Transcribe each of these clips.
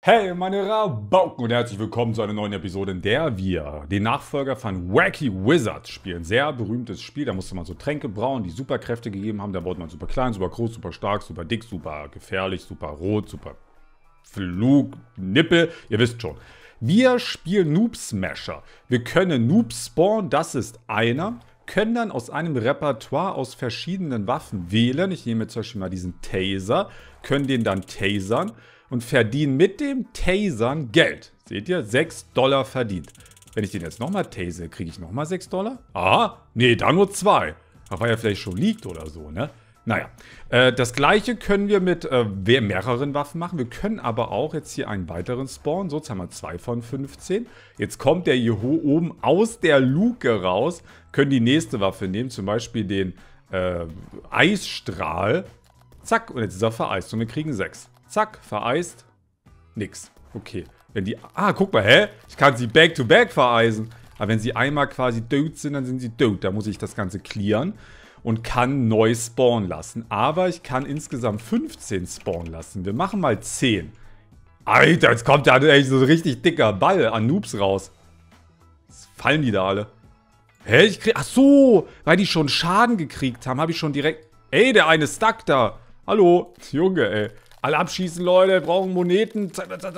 Hey meine Rabauken und herzlich willkommen zu einer neuen Episode, in der wir den Nachfolger von Wacky Wizards spielen. Sehr berühmtes Spiel, da musste man so Tränke brauen, die Superkräfte gegeben haben. Da wurde man super klein, super groß, super stark, super dick, super gefährlich, super rot, super Flug, Nippel, ihr wisst schon. Wir spielen Noob Smasher. Wir können Noob spawnen, das ist einer. Können dann aus einem Repertoire aus verschiedenen Waffen wählen. Ich nehme jetzt zum Beispiel mal diesen Taser, können den dann tasern und verdienen mit dem Tasern Geld. Seht ihr? $6 verdient. Wenn ich den jetzt nochmal tase, kriege ich nochmal $6? Ah, nee, da nur 2. Ach, weil er vielleicht schon liegt oder so, ne? Naja, das gleiche können wir mit mehreren Waffen machen. Wir können aber auch jetzt hier einen weiteren spawnen. So, jetzt haben wir 2 von 15. Jetzt kommt der hier oben aus der Luke raus. Können die nächste Waffe nehmen, zum Beispiel den Eisstrahl. Zack, und jetzt ist er vereist und wir kriegen 6. Zack, vereist. Nix. Okay. Wenn die. Ah, guck mal, hä? Ich kann sie back-to-back vereisen. Aber wenn sie einmal quasi tot sind, dann sind sie tot. Da muss ich das Ganze clearen und kann neu spawnen lassen. Aber ich kann insgesamt 15 spawnen lassen. Wir machen mal 10. Alter, jetzt kommt da echt so ein richtig dicker Ball an Noobs raus. Jetzt fallen die da alle. Hä? Ich krieg. Ach so, weil die schon Schaden gekriegt haben, habe ich schon direkt. Ey, der eine stuck da. Hallo, Junge, ey. Alle abschießen, Leute. Brauchen Moneten.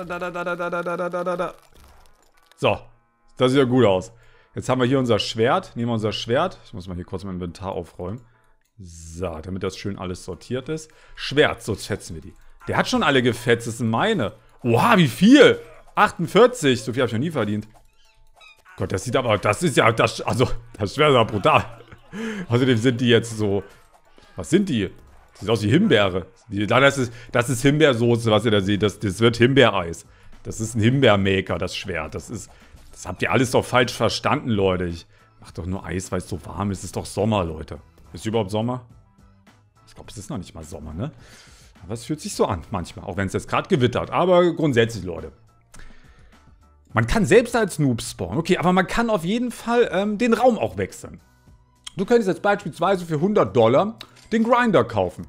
So. Das sieht ja gut aus. Jetzt haben wir hier unser Schwert. Nehmen wir unser Schwert. Ich muss mal hier kurz mein Inventar aufräumen. So, damit das schön alles sortiert ist. Schwert, so fetzen wir die. Der hat schon alle gefetzt. Das sind meine. Oha, wie viel? 48. So viel habe ich noch nie verdient. Gott, das sieht aber... Das ist ja... Also, das Schwert ist ja brutal. Außerdem sind die jetzt so... Was sind die? Sieht aus wie Himbeere. Das ist Himbeersoße, was ihr da seht. Das wird Himbeereis. Das ist ein Himbeermaker, das Schwert. Das habt ihr alles doch falsch verstanden, Leute. Ich mach doch nur Eis, weil es so warm ist. Es ist doch Sommer, Leute. Ist überhaupt Sommer? Ich glaube, es ist noch nicht mal Sommer, ne? Aber es fühlt sich so an, manchmal. Auch wenn es jetzt gerade gewittert. Aber grundsätzlich, Leute. Man kann selbst als Noob spawnen. Okay, aber man kann auf jeden Fall den Raum auch wechseln. Du könntest jetzt beispielsweise für $100 den Grinder kaufen.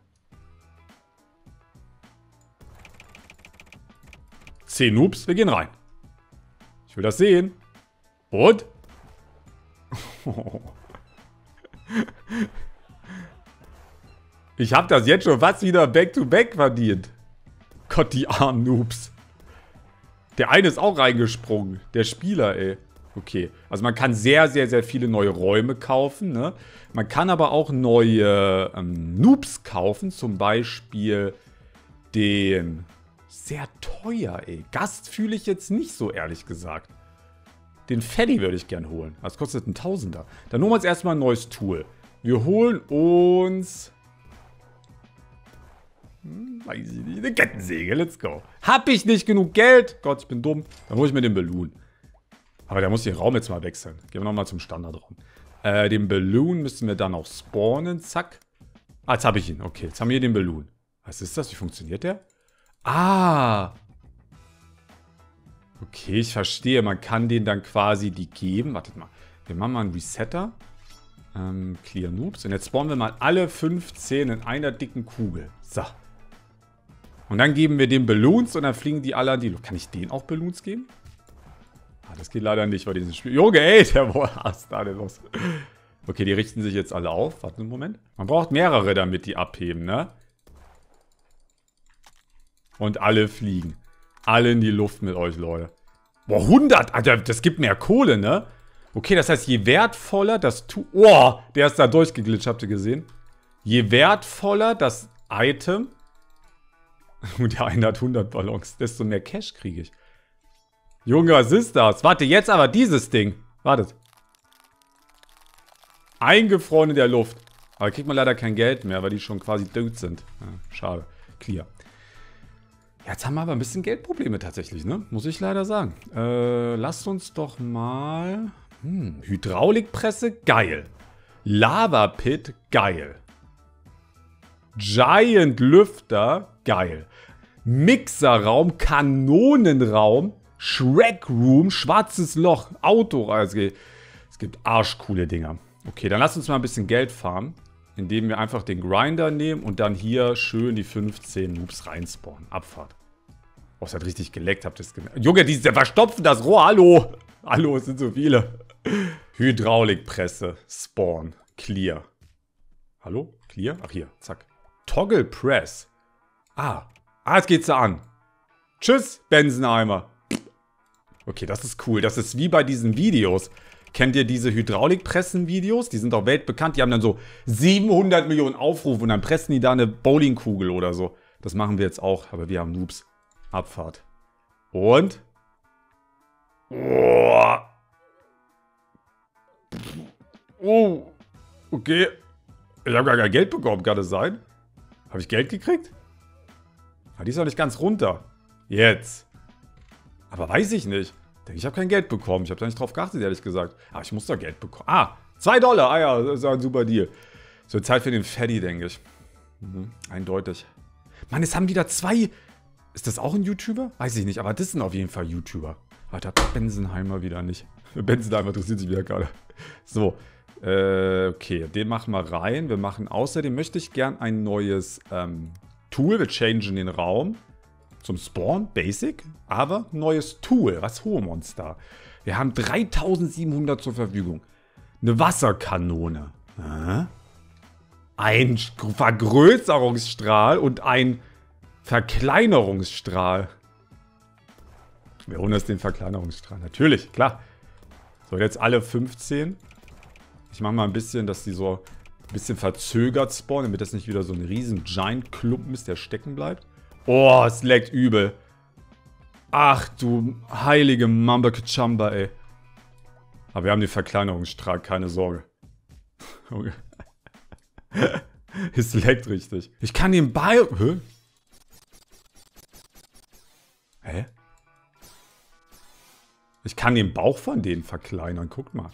Zehn Noobs, wir gehen rein. Ich will das sehen. Und? Ich habe das jetzt schon fast wieder back-to-back verdient. Gott, die armen Noobs. Der eine ist auch reingesprungen. Der Spieler, ey. Okay, also man kann sehr, sehr, sehr viele neue Räume kaufen, ne? Man kann aber auch neue Noobs kaufen, zum Beispiel den... Sehr teuer, ey. Gast fühle ich jetzt nicht so, ehrlich gesagt. Den Feddy würde ich gern holen. Das kostet ein Tausender. Dann holen wir uns erstmal ein neues Tool. Wir holen uns... weiß ich nicht, eine Kettensäge. Let's go. Hab ich nicht genug Geld? Gott, ich bin dumm. Dann hole ich mir den Balloon. Aber der muss den Raum jetzt mal wechseln. Gehen wir nochmal zum Standardraum. Den Balloon müssen wir dann auch spawnen. Zack. Ah, jetzt habe ich ihn. Okay, jetzt haben wir hier den Balloon. Was ist das? Wie funktioniert der? Ah. Okay, ich verstehe. Man kann den dann quasi die geben. Wartet mal. Wir machen mal einen Resetter. Clear Noobs. Und jetzt spawnen wir mal alle 15 in einer dicken Kugel. So. Und dann geben wir den Balloons und dann fliegen die alle an die Luft. Kann ich denen auch Balloons geben? Ah, das geht leider nicht bei diesem Spiel. Junge, ey, was ist da denn los? Okay, die richten sich jetzt alle auf. Warte einen Moment. Man braucht mehrere, damit die abheben, ne? Und alle fliegen. Alle in die Luft mit euch, Leute. Boah, 100! Alter, das gibt mehr Kohle, ne? Okay, das heißt, je wertvoller das Oh, der ist da durchgeglitscht, habt ihr gesehen? Je wertvoller das Item... Und der eine hat 100 Ballons, desto mehr Cash kriege ich. Junge, was ist das? Warte, jetzt aber dieses Ding. Wartet. Eingefroren in der Luft. Aber kriegt man leider kein Geld mehr, weil die schon quasi tot sind. Ja, schade. Clear. Jetzt haben wir aber ein bisschen Geldprobleme tatsächlich, ne? Muss ich leider sagen. Lasst uns doch mal... Hydraulikpresse, geil. Lava Pit, geil. Giant Lüfter, geil. Mixerraum, Kanonenraum, Shrek Room, schwarzes Loch, Autoreise. Es gibt arschcoole Dinger. Okay, dann lasst uns mal ein bisschen Geld farmen. indem wir einfach den Grinder nehmen und dann hier schön die 15 Noobs reinspawnen. Abfahrt. Oh, es hat richtig geleckt, habt ihr es gemerkt? Junge, der verstopfen das Rohr, hallo! Hallo, es sind so viele. Hydraulikpresse, Spawn, Clear. Hallo? Clear? Ach hier, zack. Toggle Press. Jetzt geht's da an. Tschüss, Benzenheimer. Okay, das ist cool. Das ist wie bei diesen Videos. Kennt ihr diese Hydraulikpressen-Videos? Die sind auch weltbekannt. Die haben dann so 700 Millionen Aufrufe und dann pressen die da eine Bowlingkugel oder so. Das machen wir jetzt auch, aber wir haben Noobs. Abfahrt. Und? Oh. Okay. Ich habe gar kein Geld bekommen, kann das sein? Habe ich Geld gekriegt? Die ist noch nicht ganz runter. Jetzt. Aber weiß ich nicht. Ich habe kein Geld bekommen. Ich habe da nicht drauf geachtet, ehrlich gesagt. Aber ich muss doch Geld bekommen. $2. Ja, das ist ein super Deal. So, Zeit für den Fatty, denke ich. Eindeutig. Mann, jetzt haben die da 2... Ist das auch ein YouTuber? Weiß ich nicht, aber das sind auf jeden Fall YouTuber. Da Benzenheimer wieder nicht. Benzenheimer interessiert sich wieder gerade. So, okay, den machen wir rein. Wir machen außerdem, möchte ich gern ein neues Tool. Wir changen den Raum zum Spawn, Basic, aber neues Tool. Was holen wir uns da? Wir haben 3700 zur Verfügung. Eine Wasserkanone. Ein Vergrößerungsstrahl und ein Verkleinerungsstrahl. Wir holen uns den Verkleinerungsstrahl. Natürlich, klar. So, jetzt alle 15. Ich mache mal ein bisschen, dass die so ein bisschen verzögert spawnen, damit das nicht wieder so ein riesen Giant-Klumpen ist, der stecken bleibt. Oh, es leckt übel. Ach du heilige Mamba Kachamba, ey. Aber wir haben den Verkleinerungsstrahl, keine Sorge. Okay. Es leckt richtig. Ich kann den Ball... Hä? Ich kann den Bauch von denen verkleinern. Guck mal.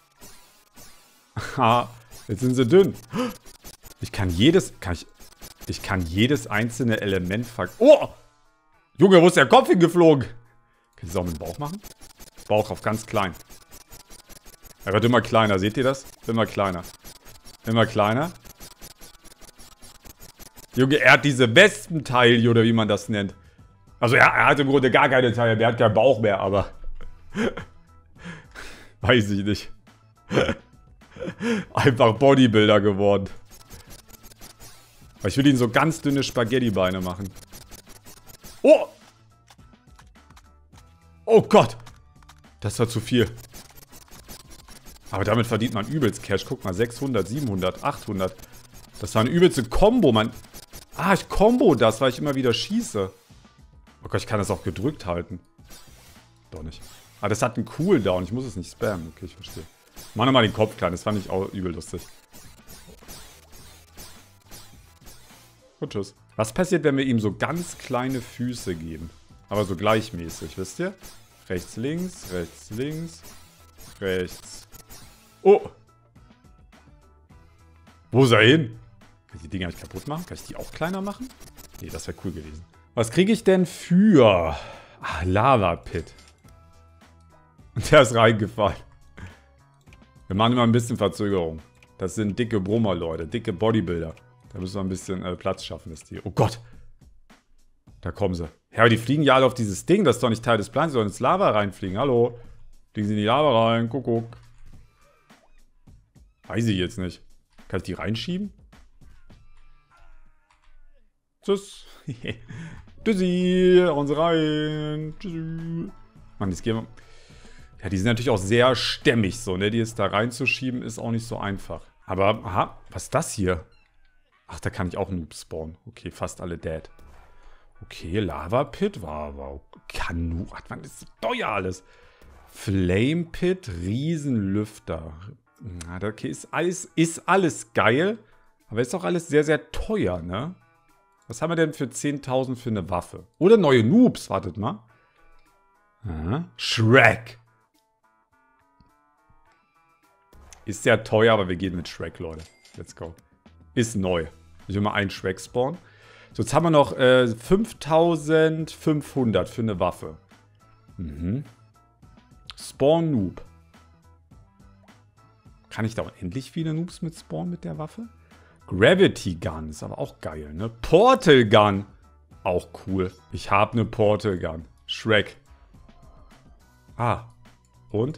Jetzt sind sie dünn. Ich kann jedes einzelne Element Oh! Junge, wo ist der Kopf hingeflogen? Kann ich das auch mit dem Bauch machen? Bauch auf ganz klein. Er wird immer kleiner. Seht ihr das? Immer kleiner. Immer kleiner. Junge, er hat diese Wespenteile, oder wie man das nennt. Also er hat im Grunde gar keine Teile, er hat keinen Bauch mehr, aber... Weiß ich nicht. Einfach Bodybuilder geworden. Aber ich will ihn so ganz dünne Spaghetti-Beine machen. Oh! Oh Gott! Das war zu viel. Aber damit verdient man übelst Cash. Guck mal, 600, 700, 800. Das war eine übelste Combo, Mann. Ich combo das, weil ich immer wieder schieße. Oh Gott, ich kann das auch gedrückt halten. Doch nicht. Das hat einen Cooldown. Ich muss es nicht spammen. Okay, ich verstehe. Mach nochmal den Kopf klein. Das fand ich auch übel lustig. Und tschüss. Was passiert, wenn wir ihm so ganz kleine Füße geben? Aber so gleichmäßig, wisst ihr? Rechts, links, rechts, links, rechts. Oh! Wo ist er hin? Kann ich die Dinger nicht kaputt machen? Kann ich die auch kleiner machen? Nee, das wäre cool gewesen. Was kriege ich denn für... Lava Pit. Und der ist reingefallen. Wir machen immer ein bisschen Verzögerung. Das sind dicke Brummer, Leute. Dicke Bodybuilder. Da müssen wir ein bisschen Platz schaffen, das Tier. Oh Gott. Da kommen sie. Ja, aber die fliegen ja alle auf dieses Ding. Das ist doch nicht Teil des Plans. Die sollen ins Lava reinfliegen. Hallo. Fliegen sie in die Lava rein. Kuckuck. Weiß ich jetzt nicht. Kann ich die reinschieben? Tschüss. Tschüssi. Hauen sie rein. Tschüssi. Mann, jetzt gehen wir... Ja, die sind natürlich auch sehr stämmig so, ne? Die jetzt da reinzuschieben ist auch nicht so einfach. Aber, was ist das hier? Ach, da kann ich auch Noobs spawnen. Okay, fast alle dead. Okay, Lava Pit war Kanu. Ach, man, das ist teuer alles. Flame Pit, Riesenlüfter. Okay, ist alles geil. Aber ist auch alles sehr, sehr teuer, ne? Was haben wir denn für 10.000 für eine Waffe? Oder neue Noobs, wartet mal. Shrek. Ist sehr teuer, aber wir gehen mit Shrek, Leute. Let's go. Ist neu. Ich will mal einen Shrek spawnen. So, jetzt haben wir noch 5.500 für eine Waffe. Spawn Noob. Kann ich da unendlich viele Noobs mit spawnen mit der Waffe? Gravity Gun ist aber auch geil, ne? Portal Gun. Auch cool. Ich habe eine Portal Gun. Shrek. Ah. Und?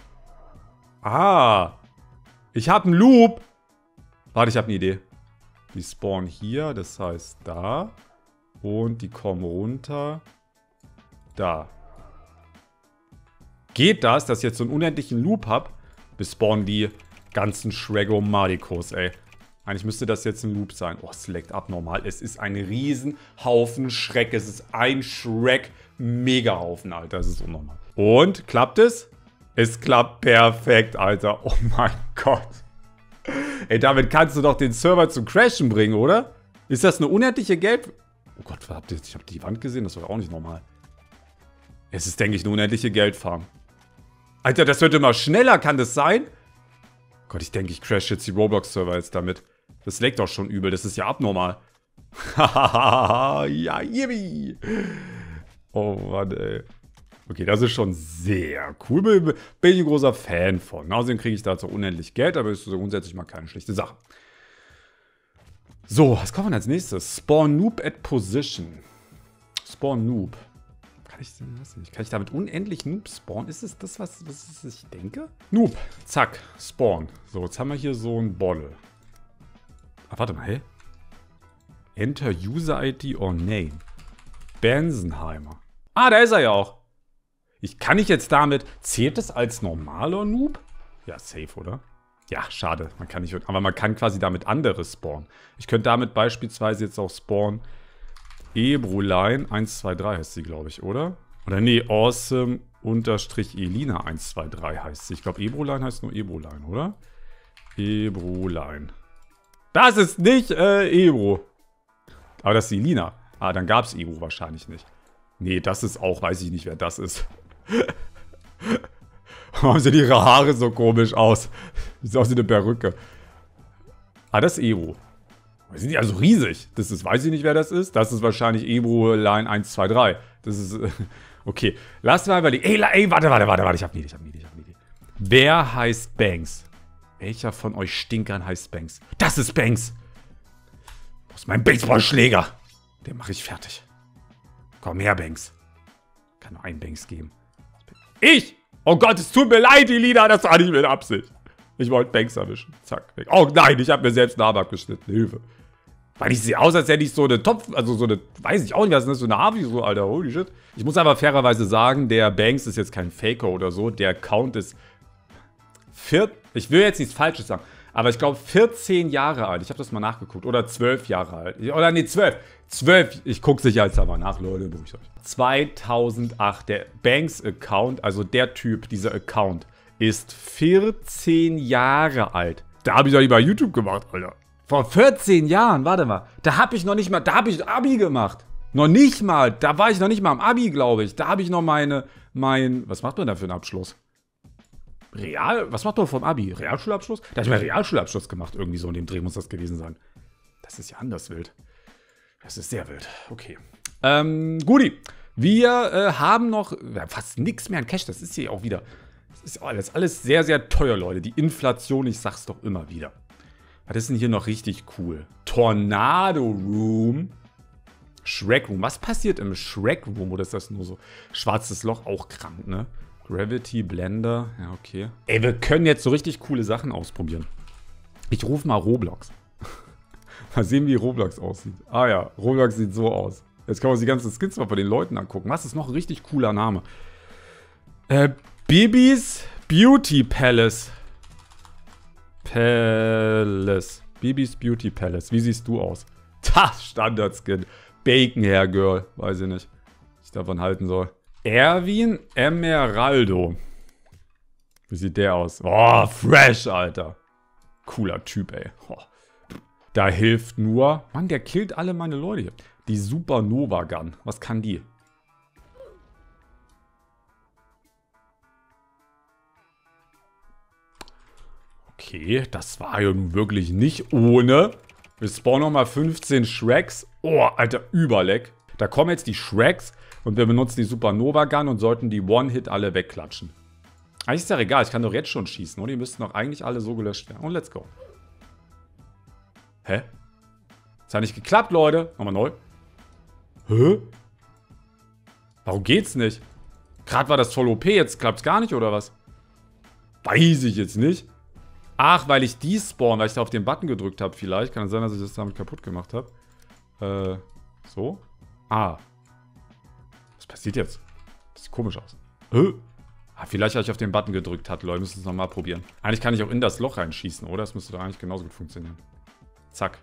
Ah. Ich habe einen Loop. Warte, ich habe eine Idee. Die spawnen hier, das heißt da. Und die kommen runter. Da. Geht das, dass ich jetzt so einen unendlichen Loop habe? Bis spawnen die ganzen Shrek-O-Madikos, ey. Eigentlich müsste das jetzt ein Loop sein. Oh, es leckt abnormal. Es ist ein Riesenhaufen Schreck. Es ist ein Shrek-Megahaufen, Alter. Das ist unnormal. Und, klappt es? Es klappt perfekt, Alter. Oh mein Gott. Ey, damit kannst du doch den Server zum Crashen bringen, oder? Ist das eine unendliche Geld... Oh Gott, ich habe die Wand gesehen. Das war auch nicht normal. Es ist, denke ich, eine unendliche Geldfarm. Alter, das wird immer schneller. Kann das sein? Gott, ich denke, ich crash jetzt die Roblox-Server jetzt damit. Das leckt doch schon übel. Das ist ja abnormal. Hahaha, ja, yippie. Oh Mann, ey. Okay, das ist schon sehr cool. Bin ich ein großer Fan von. Außerdem kriege ich dazu unendlich Geld, aber ist so grundsätzlich mal keine schlechte Sache. So, was kommt denn als nächstes? Spawn Noob at Position. Spawn Noob. Kann ich damit unendlich Noob spawnen? Ist es das, was ich denke? Noob. Zack. Spawn. So, jetzt haben wir hier so ein Bottle. Ah, warte mal, hä? Enter User ID or Name. Bensenheimer. Ah, da ist er ja auch. Kann ich jetzt damit... Zählt das als normaler Noob? Ja, safe, oder? Ja, schade. Man kann nicht... Aber man kann quasi damit anderes spawnen. Ich könnte damit beispielsweise jetzt auch spawnen... Ebrulein 123 heißt sie, glaube ich, oder? Oder nee, Awesome-Elina 123 heißt sie. Ich glaube, Ebrulein heißt nur Ebrulein, oder? Ebrulein. Das ist nicht Ebro. Aber das ist Elina. Ah, dann gab es Ebro wahrscheinlich nicht. Nee, das ist auch, weiß ich nicht, wer das ist. Warum sehen ihre Haare so komisch aus? Sieht aus wie eine Perücke. Ah, das ist Ebro. Sind die also riesig? Das ist, weiß ich nicht, wer das ist. Das ist wahrscheinlich Ebro-Line 123. Das ist, okay. Lass mal überlegen. Ey, warte. Ich hab nie. Wer heißt Banks? Welcher von euch Stinkern heißt Banks? Das ist Banks! Wo ist mein Baseballschläger? Den mache ich fertig. Komm her, Banks. Kann nur einen Banks geben. Ich! Oh Gott, es tut mir leid, die Lieder. Das war nicht mit Absicht. Ich wollte Banks erwischen. Zack, weg. Oh nein, ich habe mir selbst einen Arm abgeschnitten. Hilfe. Weil ich sehe aus, als hätte ich so eine Topf, also so eine, weiß ich auch nicht, was ist das, so eine Harvey, so, Alter, holy shit. Ich muss aber fairerweise sagen, der Banks ist jetzt kein Faker oder so. Der Account ist, ich will jetzt nichts Falsches sagen, aber ich glaube 14 Jahre alt. Ich habe das mal nachgeguckt. Oder 12 Jahre alt. Oder nee, 12. 12, ich gucke sicherheitshalber nach, Leute, beruhigt euch. 2008, der Banks-Account, also der Typ, dieser Account, ist 14 Jahre alt. Da habe ich doch nicht mal YouTube gemacht, Alter. Vor 14 Jahren, warte mal. Da habe ich noch nicht mal, da habe ich Abi gemacht. Noch nicht mal, da war ich noch nicht mal am Abi, glaube ich. Da habe ich noch was macht man da für einen Abschluss? Was macht man vom Abi? Realschulabschluss? Da habe ich mal Realschulabschluss gemacht, irgendwie so in dem Dreh muss das gewesen sein. Das ist ja anders wild. Das ist sehr wild. Okay. Guti. Wir haben noch fast nichts mehr an Cash. Das ist hier auch wieder... Das ist alles sehr, sehr teuer, Leute. Die Inflation, ich sag's doch immer wieder. Was ist denn hier noch richtig cool? Tornado Room. Shrek Room. Was passiert im Shrek Room? Oder ist das nur so schwarzes Loch? Auch krank, ne? Gravity Blender. Ja, okay. Ey, wir können jetzt so richtig coole Sachen ausprobieren. Ich rufe mal Roblox. Mal sehen, wie Roblox aussieht. Ah ja, Roblox sieht so aus. Jetzt können wir uns die ganzen Skins mal von den Leuten angucken. Was ist noch ein richtig cooler Name? Bibis Beauty Palace. Bibis Beauty Palace. Wie siehst du aus? Das Standard-Skin. Bacon Hair Girl. Weiß ich nicht, was ich davon halten soll. Erwin Emeraldo. Wie sieht der aus? Oh, fresh, Alter. Cooler Typ, ey. Oh. Da hilft nur... Mann, der killt alle meine Leute hier. Die Supernova Gun. Was kann die? Okay, das war ja nun wirklich nicht ohne. Wir spawnen nochmal 15 Shreks. Oh, Alter, Überleck. Da kommen jetzt die Shreks und wir benutzen die Supernova Gun und sollten die One-Hit alle wegklatschen. Eigentlich ist ja egal, ich kann doch jetzt schon schießen, oder? Die müssten doch eigentlich alle so gelöscht werden. Und let's go. Hä? Das hat nicht geklappt, Leute. Nochmal neu. Hä? Warum geht's nicht? Gerade war das voll OP, jetzt klappt's gar nicht, oder was? Weiß ich jetzt nicht. Ach, weil ich die spawn, weil ich da auf den Button gedrückt habe vielleicht. Kann es sein, dass ich das damit kaputt gemacht habe. So. Ah. Was passiert jetzt? Das sieht komisch aus. Ah, vielleicht, weil ich auf den Button gedrückt hatte, Leute. Müssen es nochmal probieren. Eigentlich kann ich auch in das Loch reinschießen, oder? Das müsste doch eigentlich genauso gut funktionieren. Zack.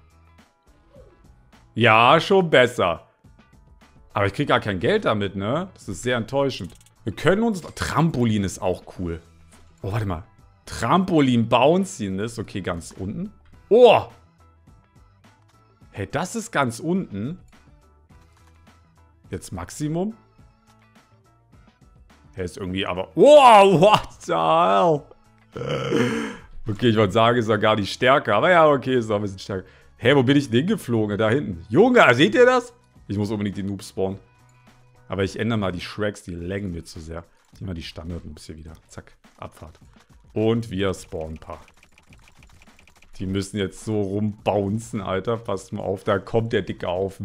Ja, schon besser. Aber ich kriege gar kein Geld damit, ne? Das ist sehr enttäuschend. Wir können uns... Trampolin ist auch cool. Oh, warte mal. Trampolin bouncing ist. Okay, ganz unten. Oh! Hey, das ist ganz unten. Jetzt Maximum. Hey, ist irgendwie aber... Oh, what the hell? Okay, ich wollte sagen, ist ja gar nicht stärker. Aber ja, okay, ist auch ein bisschen stärker. Hey, wo bin ich denn hingeflogen? Da hinten. Junge, seht ihr das? Ich muss unbedingt die Noobs spawnen. Aber ich ändere mal die Shreks, die laggen mir zu sehr. Ich nehme mal die Standard-Noobs hier wieder. Zack, Abfahrt. Und wir spawnen ein paar. Die müssen jetzt so rumbouncen, Alter. Passt mal auf, da kommt der dicke Haufen.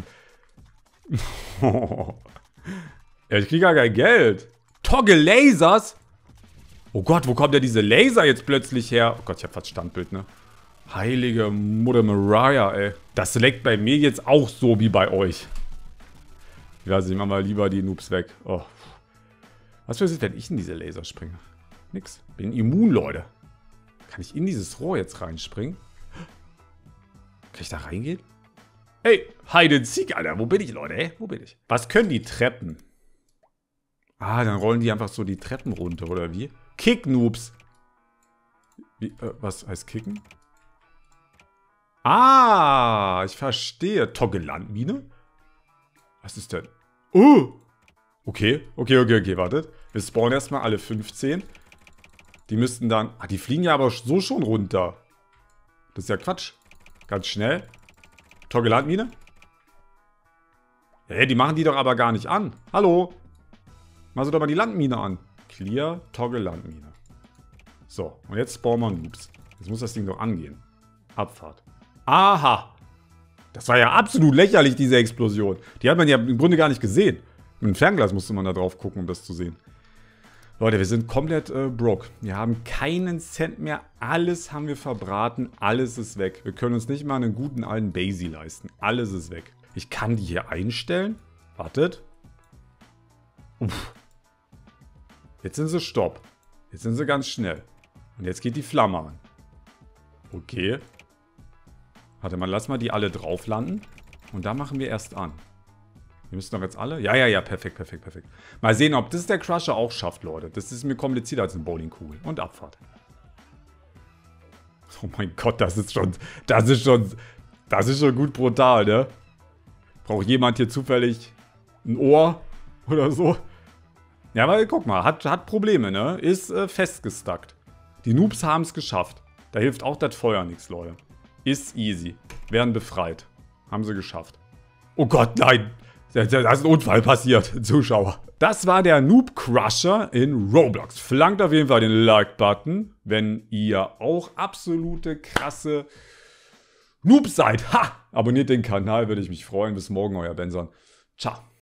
Ja, ich kriege gar kein Geld. Toggle Lasers? Oh Gott, wo kommt denn diese Laser jetzt plötzlich her? Oh Gott, ich habe fast Standbild, ne? Heilige Mutter Mariah, ey. Das leckt bei mir jetzt auch so wie bei euch. Ich weiß nicht, ich mach mal lieber die Noobs weg. Oh. Was passiert, wenn ich in diese Laser springe? Nix. Bin immun, Leute. Kann ich in dieses Rohr jetzt reinspringen? Kann ich da reingehen? Hey, Hide and Seek, Alter. Wo bin ich, Leute? Ey? Wo bin ich? Was können die Treppen? Ah, dann rollen die einfach so die Treppen runter, oder wie? Kick-Noobs. Was heißt kicken? Ah, ich verstehe. Toggle-Landmine? Was ist denn? Oh! Okay, wartet. Wir spawnen erstmal alle 15. Die müssten dann... Ah, die fliegen ja aber so schon runter. Das ist ja Quatsch. Ganz schnell. Toggle-Landmine? Hä, die machen die doch aber gar nicht an. Hallo? Mach sie doch mal die Landmine an. Clear, Toggle-Landmine. So, und jetzt spawnen wir Noobs. Jetzt muss das Ding doch angehen. Abfahrt. Aha! Das war ja absolut lächerlich, diese Explosion. Die hat man ja im Grunde gar nicht gesehen. Mit dem Fernglas musste man da drauf gucken, um das zu sehen. Leute, wir sind komplett broke. Wir haben keinen Cent mehr. Alles haben wir verbraten. Alles ist weg. Wir können uns nicht mal einen guten alten Basie leisten. Alles ist weg. Ich kann die hier einstellen. Wartet. Uff. Jetzt sind sie Stopp. Jetzt sind sie ganz schnell. Und jetzt geht die Flamme an. Okay. Warte mal, lass mal die alle drauf landen. Und da machen wir erst an. Wir müssen doch jetzt alle... Ja, perfekt. Mal sehen, ob das der Crusher auch schafft, Leute. Das ist mir komplizierter als eine Bowlingkugel. Und Abfahrt. Oh mein Gott, das ist schon gut brutal, ne? Braucht jemand hier zufällig ein Ohr oder so? Ja, aber guck mal, hat Probleme, ne? Ist festgestackt. Die Noobs haben es geschafft. Da hilft auch das Feuer nichts, Leute. Ist easy. Werden befreit. Haben sie geschafft. Oh Gott, nein! Da ist ein Unfall passiert, Zuschauer. Das war der Noob Crusher in Roblox. Flankt auf jeden Fall den Like-Button, wenn ihr auch absolute krasse Noobs seid. Ha! Abonniert den Kanal, würde ich mich freuen. Bis morgen, euer Benson. Ciao.